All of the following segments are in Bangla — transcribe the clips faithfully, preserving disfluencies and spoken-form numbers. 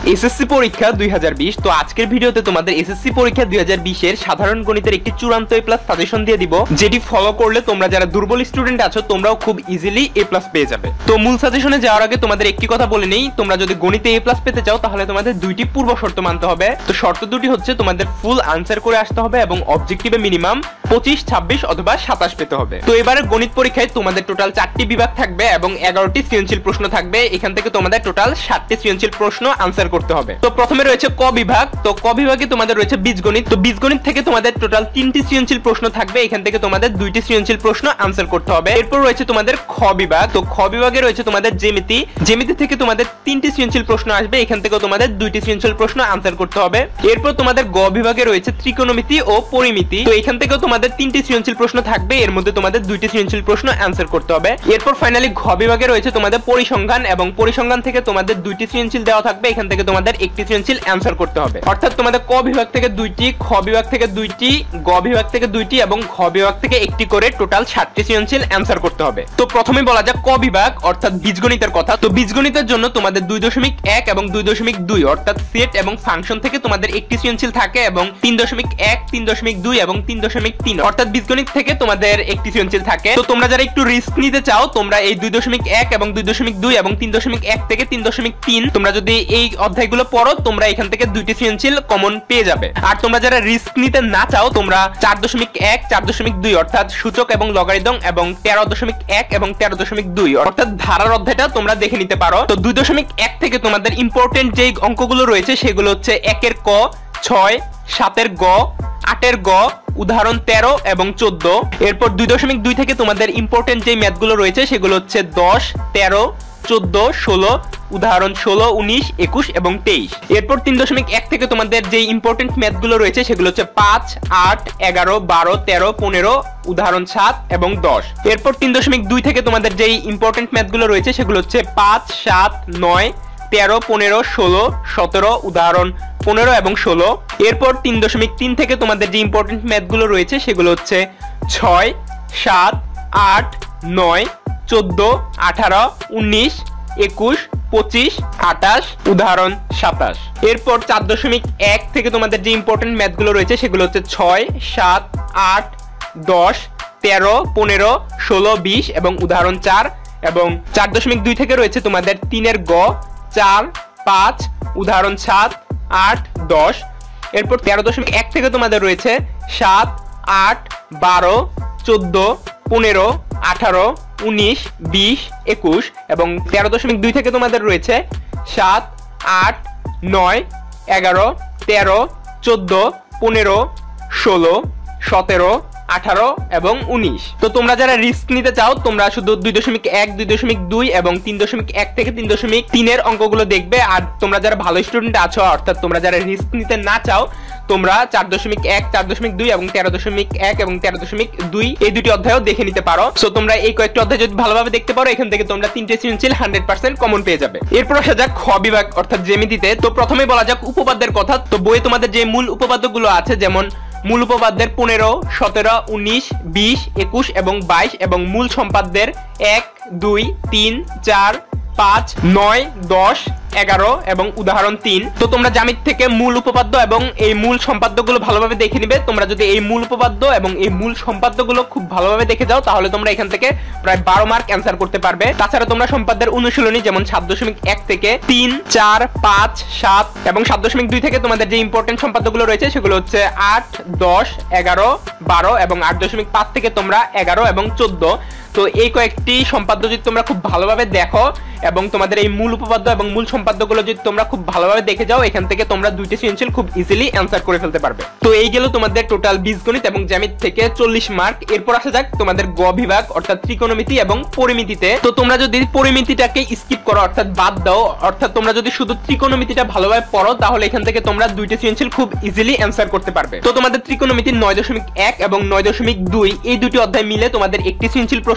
এসএসসি পরীক্ষা দুই হাজার বিশ। তো আজকের ভিডিওতে তোমাদের এসএসসি পরীক্ষা দুই হাজার বিশ এর সাধারণ গণিতের একটি চূড়ান্ত এ প্লাস সাজেশন দিয়ে দিব, যেটি ফলো করলে তোমরা যারা দুর্বল স্টুডেন্ট আছো তোমরাও খুব ইজিলি এ প্লাস পেয়ে যাবে। তো মূল সাজেশনে যাওয়ার আগে তোমাদের একটি কথা বলে নেই, তোমরা যদি গণিতে এ প্লাস পেতে চাও তাহলে তোমাদের দুইটি পূর্ব শর্ত মানতে হবে। তো শর্ত দুটি হচ্ছে তোমাদের ফুল আনসার করে আসতে হবে এবং অবজেক্টিভে মিনিমাম পঁচিশ, ছাব্বিশ অথবা সাতাশ পেতে হবে। তো এবারে গণিত পরীক্ষায় তোমাদের টোটাল চারটি বিভাগ থাকবে এবং এগারোটি সৃজনশীল প্রশ্ন থাকবে। এখান থেকে তোমাদের টোটাল ষাটটি সৃজনশীল প্রশ্ন আনসার করতে হবে। তো প্রথমে রয়েছে ক বিভাগ। তো ক বিভাগে তোমাদের রয়েছে বীজগণিত। তো বীজগণিত থেকে তোমাদের টোটাল তিনটি সৃজনশীল প্রশ্ন থাকবে। এখান থেকে তোমাদের দুইটি সৃজনশীল প্রশ্ন আনসার করতে হবে। এরপর রয়েছে তোমাদের খ বিভাগ। তো খ বিভাগে রয়েছে তোমাদের জ্যামিতি। জ্যামিতি থেকে তোমাদের তিনটি সৃজনশীল প্রশ্ন আসবে। এখান থেকে তোমাদের দুইটি সৃজনশীল প্রশ্ন আনসার করতে হবে। এরপর তোমাদের গ বিভাগে রয়েছে ত্রিকোণমিতি ও পরিমিতি। তো এখান থেকেও তোমাদের তিনটি সৃজনশীল প্রশ্ন থাকবে। এর মধ্যে তোমাদের দুইটি সৃজনশীল প্রশ্ন আনসার করতে হবে। এরপর ফাইনালি ঘ বিভাগে রয়েছে তোমাদের পরিসংখ্যান এবং পরিসংখ্যান থেকে তোমাদের দুইটি সৃজনশীল দেওয়া থাকবে। এখান থেকে তোমাদের একটি সৃজনশীল অ্যানসার করতে হবে। অর্থাৎ তোমাদের ক বিভাগ থেকে দুইটি, খ বিভাগ থেকে দুইটি, গ বিভাগ থেকে দুইটি এবং ঘ বিভাগ থেকে একটি করে টোটাল ষাটটি সৃজনশীল অ্যানসার করতে হবে। তো প্রথমে বলা যাক ক বিভাগ অর্থাৎ বীজগণিতের কথা। তো বীজগণিতের জন্য তোমাদের দুই দশমিক এক এবং দুই দশমিক দুই অর্থাৎ সেট এবং ফাংশন থেকে তোমাদের একটি সৃজনশীল থাকে এবং তিন দশমিক এক, তিন দশমিক দুই এবং তিন দশমিক তিন অর্থাৎ বীজগণিত থেকে তোমাদের একটি সৃজনশীল থাকে। তো তোমরা যারা একটু রিস্ক নিতে চাও তোমরা এই দুই দশমিক এক এবং দুই দশমিক দুই এবং তিন দশমিক এক থেকে তিন দশমিক তিন তোমরা যদি এই অধ্যায়গুলো পড়ো তোমরা এখান থেকে দুইটি সৃজনশীল কমন পেয়ে যাবে। আর তোমরা যারা রিস্ক নিতে না চাও তোমরা চার দশমিক এক, চার দশমিক দুই অর্থাৎ সূচক এবং লগারিদম এবং তেরো দশমিক এক এবং তেরো দশমিক দুই অর্থাৎ ধারার অধ্যায়টা তোমরা দেখে নিতে পারো। তো দুই দশমিক এক থেকে তোমাদের ইম্পর্টেন্ট যে অঙ্কগুলো রয়েছে সেগুলো হচ্ছে একের ক, ছয়, সাতের গ, আটের গ, উদাহরণ তেরো এবং চোদ্দ। এরপর দুই দশমিক দুই থেকে তোমাদের ইম্পর্টেন্ট যে ম্যাথগুলো রয়েছে সেগুলো হচ্ছে দশ, তেরো, চোদ্দ, ষোলো, উদাহরণ ষোলো, উনিশ, একুশ এবং তেইশ। এরপর তিন দশমিক এক থেকে তোমাদের যে ইম্পর্টেন্ট ম্যাথগুলো রয়েছে সেগুলো হচ্ছে পাঁচ, আট, এগারো, বারো, তেরো, পনেরো, উদাহরণ সাত এবং দশ। এরপর তিন দশমিক দুই থেকে তোমাদের যে ইম্পর্টেন্ট ম্যাথগুলো রয়েছে সেগুলো হচ্ছে পাঁচ, সাত, নয়, তেরো, পনেরো, ষোলো, সতেরো, উদাহরণ পনেরো এবং ষোলো। এরপর তিন দশমিক তিন থেকে তোমাদের যে ইম্পর্টেন্ট ম্যাথগুলো রয়েছে সেগুলো হচ্ছে ছয়, সাত, আট, নয়, চোদ্দ, আঠারো, উনিশ, একুশ, পঁচিশ, আঠাশ, উদাহরণ সাতাশ। এরপর চার দশমিক এক থেকে তোমাদের যে ইম্পর্টেন্ট ম্যাথগুলো রয়েছে সেগুলো হচ্ছে ছয়, সাত, আট, দশ, তেরো, পনেরো, ষোলো, বিশ এবং উদাহরণ চার। এবং চার দশমিক দুই থেকে রয়েছে তোমাদের তিনের গ, চার, পাঁচ, উদাহরণ সাত, আট, দশ। এরপর তেরো দশমিক এক থেকে তোমাদের রয়েছে সাত, আট, বারো, চোদ্দ, পনেরো, আঠারো, উনিশ, বিশ, একুশ এবং তেরো দশমিক দুই থেকে তোমাদের রয়েছে সাত, আট, নয়, এগারো, তেরো, চোদ্দ, পনেরো, ষোলো, সতেরো, আঠারো এবং উনিশ। তো তোমরা যারা রিস্ক নিতে চাও তোমরা শুধু দুই দশমিক এক, দুই দশমিক দুই এবং তিন দশমিক এক থেকে তিন দশমিক তিনের অঙ্কগুলো দেখবে। আর তোমরা যারা ভালো স্টুডেন্ট আছো অর্থাৎ তোমরা যারা রিস্ক নিতে না চাও তোমরা চার দশমিক এক, চার দশমিক দুই এবং তেরো দশমিক এক এবং তেরো দশমিক দুই এই দুটি অধ্যায়ও দেখে নিতে পারো। সো তোমরা এই কয়েকটি অধ্যায় যদি ভালোভাবে দেখতে পারো এখান থেকে তোমরা তিনটে সৃজনশীল হান্ড্রেড পার্সেন্ট কমন পেয়ে যাবে। এরপর আসা যাক খ বিভাগ অর্থাৎ জ্যামিতিতে। তো প্রথমে বলা যাক উপপাদ্যের কথা। তো বইয়ে তোমাদের যে মূল উপপাদ্যগুলো আছে যেমন মূল উপপাদ্যের পনেরো, সতেরো, উনিশ, বিশ, একুশ এবং বাইশ এবং মূল সম্পাদ্যের এক, দুই, তিন, চার, পাঁচ, নয়, দশ, এগারো এবং উদাহরণ তিন। তো তোমরা জ্যামিতি থেকে মূল উপপাদ্য এবং এই মূল সম্পাদ্যগুলো ভালোভাবে দেখে নিবে। তোমরা যদি এই মূল উপপাদ্য এবং এই মূল সম্পাদ্যগুলো খুব ভালোভাবে দেখে যাও তাহলে তোমরা এখান থেকে প্রায় বারো মার্ক অ্যান্সার করতে পারবে। তাছাড়া তোমরা সম্পাদ্যের অনুশীলনী যেমন সাত দশমিক এক থেকে তিন, চার, পাঁচ, সাত এবং সাত দশমিক দুই থেকে তোমাদের যে ইম্পর্টেন্ট সম্পাদ্যগুলো রয়েছে সেগুলো হচ্ছে আট, দশ, এগারো, বারো এবং আট দশমিক পাঁচ থেকে তোমরা এগারো এবং চোদ্দ। তো এই কয়েকটি সম্পাদ্য যদি তোমরা খুব ভালোভাবে দেখো এবং তোমাদের এই মূল উপপাদ্য এবং মূল সম্পাদ্যগুলো যদি তোমরা খুব ভালোভাবে দেখে যাও এখান থেকে তোমরা দুইটি সৃজনশীল খুব ইজিলি অ্যান্সার করে ফেলতে পারবে। তো এই গেল তোমাদের টোটাল বীজগণিত এবং জ্যামিতি থেকে চল্লিশ মার্ক। এরপর আসা যাক তোমাদের গ বিভাগ অর্থাৎ ত্রিকোণমিতি এবং পরিমিতিতে। তো তোমরা যদি পরিমিতিটাকে স্কিপ করো অর্থাৎ বাদ দাও অর্থাৎ তোমরা যদি শুধু ত্রিকোণমিতিটা ভালোভাবে পড়ো তাহলে এখান থেকে তোমরা দুইটি সৃজনশীল খুব ইজিলি অ্যান্সার করতে পারবে। তো তোমাদের ত্রিকোণমিতির নয় দশমিক এক এবং নয় দশমিক দুই এই দুটি অধ্যায় মিলে তোমাদের একটি সৃজনশীল প্রশ্ন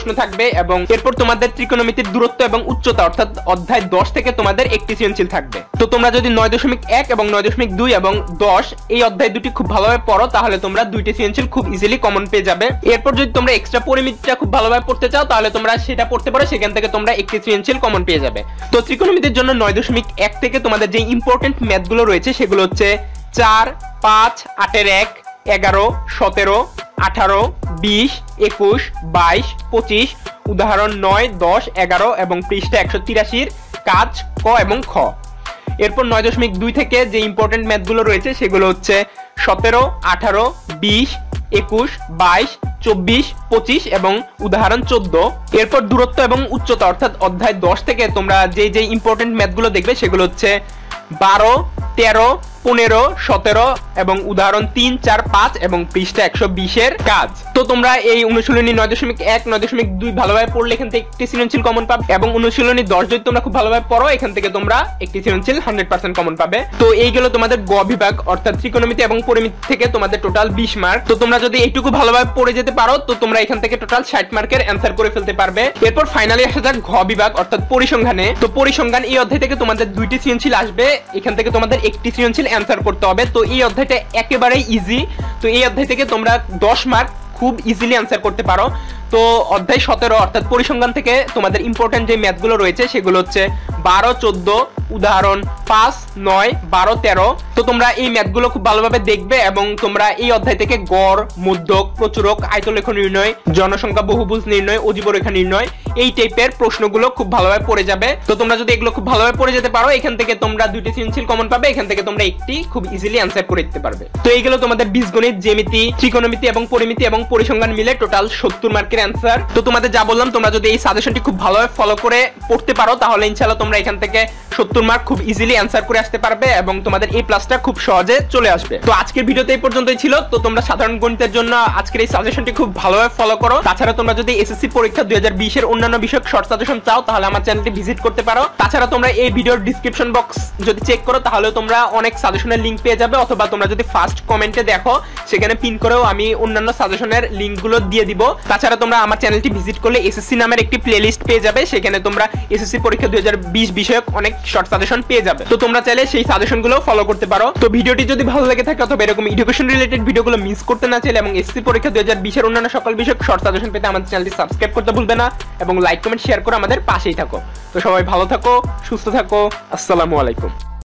প্রশ্ন থাকবে এবং এরপর তোমাদের ত্রিকোণমিতির দূরত্ব এবং উচ্চতা অর্থাৎ অধ্যায় দশ থেকে তোমাদের একটি সৃজনশীল থাকবে। তো তোমরা যদি নয় দশমিক এক এবং নয় দশমিক দুই এবং দশ এই অধ্যায় দুটি খুব ভালোভাবে পড়ো তাহলে তোমরা দুইটি সৃজনশীল খুব ইজিলি কমন পেয়ে যাবে। এরপর যদি তোমরা এক্সট্রা পরিমিতিটা খুব ভালোভাবে পড়তে চাও তাহলে তোমরা সেটা পড়তে পারো, সেখান থেকে তোমরা একটি সৃজনশীল কমন পেয়ে যাবে। তো ত্রিকোণমিতির জন্য নয় দশমিক এক থেকে তোমাদের যে ইম্পর্টেন্ট ম্যাথগুলো রয়েছে সেগুলো হচ্ছে চার, পাঁচ, আটের এক, এগারো, সতেরো, আঠারো, বিশ, একুশ, বাইশ, পঁচিশ, উদাহরণ নয়, দশ, এগারো এবং পৃষ্ঠা একশো তিরাশির কাজ ক এবং খ। এরপর নয় দশমিক দুই থেকে যে ইম্পর্টেন্ট ম্যাথগুলো রয়েছে সেগুলো হচ্ছে সতেরো, আঠারো, বিশ, একুশ, বাইশ, চব্বিশ, পঁচিশ এবং উদাহরণ চোদ্দ। এরপর দূরত্ব এবং উচ্চতা অর্থাৎ অধ্যায় দশ থেকে তোমরা যে যে ইম্পর্টেন্ট ম্যাথগুলো দেখবে সেগুলো হচ্ছে বারো, তেরো, পনেরো, সতেরো এবং উদাহরণ তিন, চার, পাঁচ এবং পৃষ্ঠা একশো বিশের কাজ। তো তোমরা এই অনুশীলনী নয় দশমিক এক, নয় দশমিক দুই ভালোভাবে পড়লে এখান থেকে একটি সৃজনশীল কমন পাবে এবং অনুশীলনী দশ যদি তোমরা খুব ভালোভাবে পড়ো এখান থেকে তোমরা একটি সৃজনশীল হান্ড্রেড পার্সেন্ট কমন পাবে। তো এইগুলো তোমাদের গ বিভাগ অর্থাৎ ত্রিকোণমিতি এবং পরিমিতি থেকে তোমাদের টোটাল বিশ মার্ক। তো তোমরা যদি এইটুকু ভালোভাবে পড়ে যেতে পারো তো তোমরা এখান থেকে টোটাল ষাট মার্কের অ্যান্সার করে ফেলতে পারবে। এরপর ফাইনালি আসা যাক ঘ বিভাগ অর্থাৎ পরিসংখ্যানে। তো পরিসংখ্যান এই অধ্যায় থেকে তোমাদের দুইটি সৃজনশীল আসবে, এখান থেকে তোমাদের একটি সৃজনশীল অ্যান্সার করতে হবে। তো এই অধ্যায়টা একেবারেই ইজি। তো এই অধ্যায় থেকে তোমরা দশ মার্ক খুব ইজিলি অ্যান্সার করতে পারো। তো অধ্যায় সতেরো অর্থাৎ পরিসংখ্যান থেকে তোমাদের ইম্পর্টেন্ট যে ম্যাথগুলো রয়েছে সেগুলো হচ্ছে বারো, চোদ্দ, উদাহরণ পাঁচ, নয়, বারো, তেরো। তো তোমরা এই ম্যাথগুলো খুব ভালোভাবে দেখবে এবং তোমরা এই অধ্যায় থেকে গড়, মধ্যক, প্রচুরক, আয়তলেখ নির্ণয়, জনসংখ্যা বহুভুজ নির্ণয়, অজীব রেখা নির্ণয় এই টাইপের প্রশ্নগুলো খুব ভালোভাবে পড়ে যাবে। তো তোমরা যদি এগুলো খুব ভালোভাবে পড়ে যেতে পারো এখান থেকে তোমরা দুইটি সৃজনশীল কমন পাবে, এখান থেকে তোমরা একটি খুব ইজিলি অ্যান্সার করে দিতে পারবে। তো এইগুলো তোমাদের বীজগণিত, জ্যামিতি, ত্রিকোণমিতি এবং পরিমিতি এবং পরিসংখ্যান মিলে টোটাল সত্তর মার্কের অ্যান্সার। তো তোমাদের যা বললাম তোমরা যদি এই সাজেশনটি খুব ভালোভাবে ফলো করে পড়তে পারো তাহলে ইনশাআল্লাহ তোমরা এখান থেকে সত্তর মার্ক খুব ইজিলি অ্যান্সার করে আসতে পারবে এবং তোমাদের এই প্লাসটা খুব সহজে চলে আসবে। তো আজকের ভিডিওতে এই পর্যন্তই ছিল। তো তোমরা সাধারণ গণিতের জন্য আজকের এই সাজেশনটি খুব ভালোভাবে ফলো করো। তাছাড়া তোমরা যদি এসএসসি পরীক্ষা দুই হাজার বিশ এর অন্যান্য বিষয়ক শর্ট সাজেশন চাও তাহলে আমার চ্যানেলটি ভিজিট করতে পারো। তাছাড়া তোমরা এই ভিডিওর ডেসক্রিপশন বক্স যদি চেক করো তাহলে তোমরা অনেক সাজেশনের লিংক পেয়ে যাবে, অথবা তোমরা যদি ফার্স্ট কমেন্টে দেখো সেখানে পিন করেও আমি অন্যান্য সাজেশনের লিংকগুলো দিয়ে দিব। তাছাড়া তোমরা আমার চ্যানেলটি ভিজিট করলে এসএসসি নামের একটি প্লেলিস্ট পেয়ে যাবে, সেখানে তোমরা এসএসসি পরীক্ষা দুই হাজার বিশ বিষয়ক অনেক শর্ট সাজেশন পেয়ে যাবে। তো তোমরা চাইলে সেই সাজেশনগুলো ফলো করতে পারো। তো ভিডিওটি যদি ভালো লেগে থাকে অথবা এরকম এডুকেশন রিলেটেড ভিডিওগুলো মিস করতে না চাইলে এবং এসএসসি পরীক্ষা দুই হাজার বিশ এর অন্যান্য সকল বিষয়ক শর্ট সাজেশন পেতে আমাদের চ্যানেলটি সাবস্ক্রাইব করতে ভুলবে না এবং লাইক, কমেন্ট, শেয়ার করে আমাদের পাশেই থাকো। তো সবাই ভালো থাকো, সুস্থ থাকো, আসসালামু আলাইকুম।